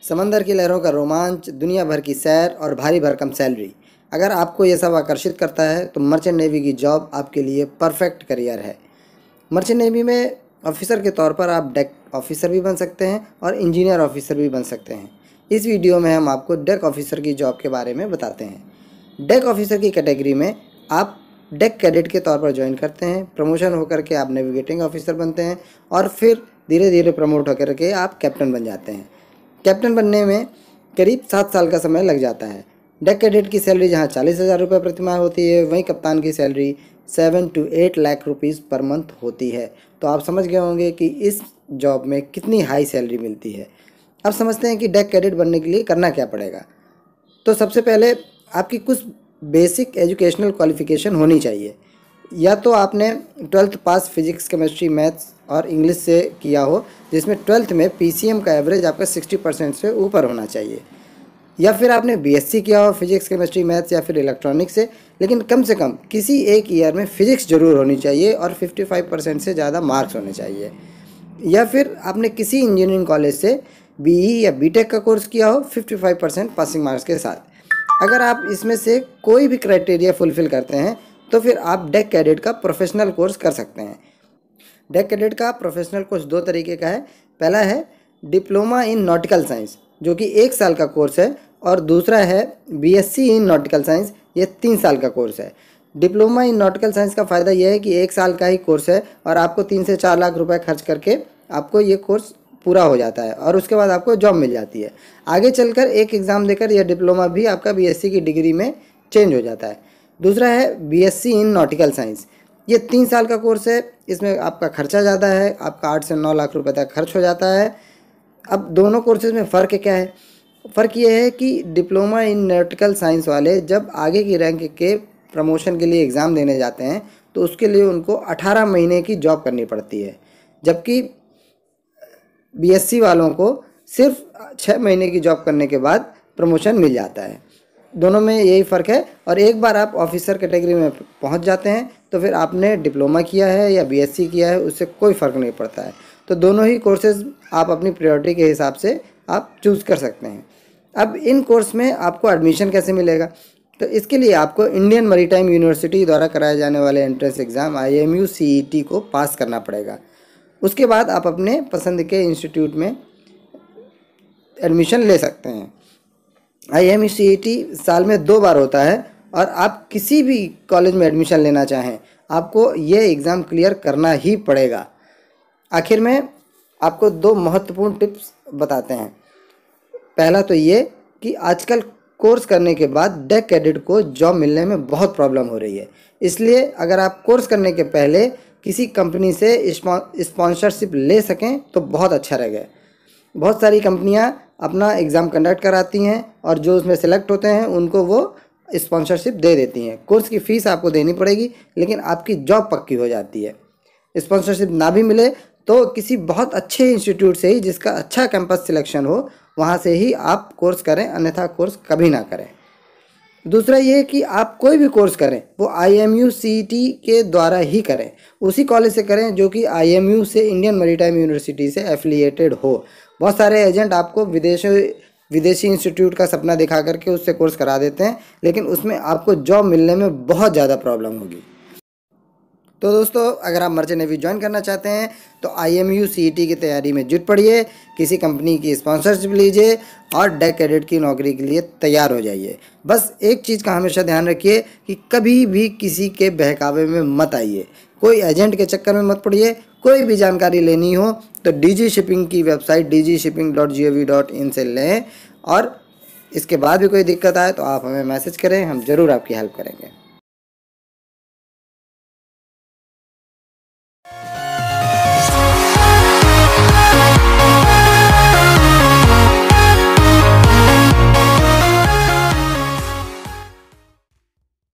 समंदर की लहरों का रोमांच, दुनिया भर की सैर और भारी भरकम सैलरी। अगर आपको ये सब आकर्षित करता है तो मर्चेंट नेवी की जॉब आपके लिए परफेक्ट करियर है। मर्चेंट नेवी में ऑफिसर के तौर पर आप डेक ऑफिसर भी बन सकते हैं और इंजीनियर ऑफिसर भी बन सकते हैं। इस वीडियो में हम आपको डेक ऑफिसर की जॉब के बारे में बताते हैं। डेक ऑफिसर की कैटेगरी में आप डेक कैडेट के तौर पर ज्वाइन करते हैं। प्रमोशन होकर के आप नेविगेटिंग ऑफिसर बनते हैं और फिर धीरे धीरे प्रमोट होकर के आप कैप्टन बन जाते हैं। कैप्टन बनने में करीब 7 साल का समय लग जाता है। डेक कैडेट की सैलरी जहां 40,000 रुपये प्रति माह होती है, वहीं कप्तान की salary 7 to 8 lakh rupees per month होती है। तो आप समझ गए होंगे कि इस जॉब में कितनी हाई सैलरी मिलती है। अब समझते हैं कि डेक कैडेट बनने के लिए करना क्या पड़ेगा। तो सबसे पहले आपकी कुछ बेसिक एजुकेशनल क्वालिफिकेशन होनी चाहिए। या तो आपने 12th pass physics, chemistry, maths और इंग्लिश से किया हो, जिसमें 12th में पीसीएम का एवरेज आपका 60% से ऊपर होना चाहिए। या फिर आपने बीएससी किया हो फिजिक्स, केमिस्ट्री, मैथ्स या फिर इलेक्ट्रॉनिक्स से, लेकिन कम से कम किसी एक ईयर में फिजिक्स जरूर होनी चाहिए और 55% से ज़्यादा मार्क्स होने चाहिए। या फिर आपने किसी इंजीनियरिंग कॉलेज से बीई या बीटेक का कोर्स किया हो 55% पासिंग मार्क्स के साथ। अगर आप इसमें से कोई भी क्राइटेरिया फुलफ़िल करते हैं तो फिर आप डेक कैडेट का प्रोफेशनल कोर्स कर सकते हैं। डेक कैडेट का प्रोफेशनल कोर्स 2 तरीके का है। पहला है डिप्लोमा इन नॉटिकल साइंस, जो कि 1 साल का कोर्स है, और दूसरा है बीएससी इन नॉटिकल साइंस, ये 3 साल का कोर्स है। डिप्लोमा इन नॉटिकल साइंस का फ़ायदा यह है कि 1 साल का ही कोर्स है और आपको 3 से 4 लाख रुपए खर्च करके आपको ये कोर्स पूरा हो जाता है और उसके बाद आपको जॉब मिल जाती है। आगे चलकर एक एग्ज़ाम देकर यह डिप्लोमा भी आपका बीएससी की डिग्री में चेंज हो जाता है। दूसरा है बीएससी इन नॉटिकल साइंस, ये 3 साल का कोर्स है। इसमें आपका खर्चा ज़्यादा है, आपका 8 से 9 लाख रुपए तक खर्च हो जाता है। अब दोनों कोर्सेज़ में फ़र्क क्या है? फ़र्क ये है कि डिप्लोमा इन नॉटिकल साइंस वाले जब आगे की रैंक के प्रमोशन के लिए एग्ज़ाम देने जाते हैं तो उसके लिए उनको 18 महीने की जॉब करनी पड़ती है, जबकि बीएससी वालों को सिर्फ 6 महीने की जॉब करने के बाद प्रमोशन मिल जाता है। दोनों में यही फ़र्क है। और एक बार आप ऑफिसर कैटेगरी में पहुंच जाते हैं तो फिर आपने डिप्लोमा किया है या बीएससी किया है, उससे कोई फ़र्क नहीं पड़ता है। तो दोनों ही कोर्सेज़ आप अपनी प्रायोरिटी के हिसाब से आप चूज़ कर सकते हैं। अब इन कोर्स में आपको एडमिशन कैसे मिलेगा? तो इसके लिए आपको इंडियन मैरीटाइम यूनिवर्सिटी द्वारा कराए जाने वाले एंट्रेंस एग्ज़ाम IMU CET को पास करना पड़ेगा। उसके बाद आप अपने पसंद के इंस्टीट्यूट में एडमिशन ले सकते हैं। IMU CET साल में 2 बार होता है और आप किसी भी कॉलेज में एडमिशन लेना चाहें आपको ये एग्ज़ाम क्लियर करना ही पड़ेगा। आखिर में आपको 2 महत्वपूर्ण टिप्स बताते हैं। पहला तो ये कि आजकल कोर्स करने के बाद डेक कैडेट को जॉब मिलने में बहुत प्रॉब्लम हो रही है। इसलिए अगर आप कोर्स करने के पहले किसी कंपनी से स्पॉन्सरशिप ले सकें तो बहुत अच्छा रहेगा। बहुत सारी कंपनियां अपना एग्ज़ाम कंडक्ट कराती हैं और जो उसमें सेलेक्ट होते हैं उनको वो स्पॉन्सरशिप दे देती हैं। कोर्स की फ़ीस आपको देनी पड़ेगी, लेकिन आपकी जॉब पक्की हो जाती है। स्पॉन्सरशिप ना भी मिले तो किसी बहुत अच्छे इंस्टीट्यूट से ही, जिसका अच्छा कैंपस सिलेक्शन हो, वहाँ से ही आप कोर्स करें, अन्यथा कोर्स कभी ना करें। दूसरा ये कि आप कोई भी कोर्स करें वो IMU CET के द्वारा ही करें, उसी कॉलेज से करें जो कि IMU से, इंडियन मैरीटाइम यूनिवर्सिटी से एफिलिएटेड हो। बहुत सारे एजेंट आपको विदेशी इंस्टीट्यूट का सपना दिखा करके उससे कोर्स करा देते हैं, लेकिन उसमें आपको जॉब मिलने में बहुत ज़्यादा प्रॉब्लम होगी। तो दोस्तों, अगर आप मर्चेंट नेवी ज्वाइन करना चाहते हैं तो IMU CET की तैयारी में जुट पड़िए, किसी कंपनी की स्पॉन्सरशिप लीजिए और डेक कैडेट की नौकरी के लिए तैयार हो जाइए। बस एक चीज़ का हमेशा ध्यान रखिए कि कभी भी किसी के बहकावे में मत आइए, कोई एजेंट के चक्कर में मत पड़िए। कोई भी जानकारी लेनी हो तो DG शिपिंग की वेबसाइट dgshipping.gov.in से लें, और इसके बाद भी कोई दिक्कत आए तो आप हमें मैसेज करें, हम ज़रूर आपकी हेल्प करेंगे।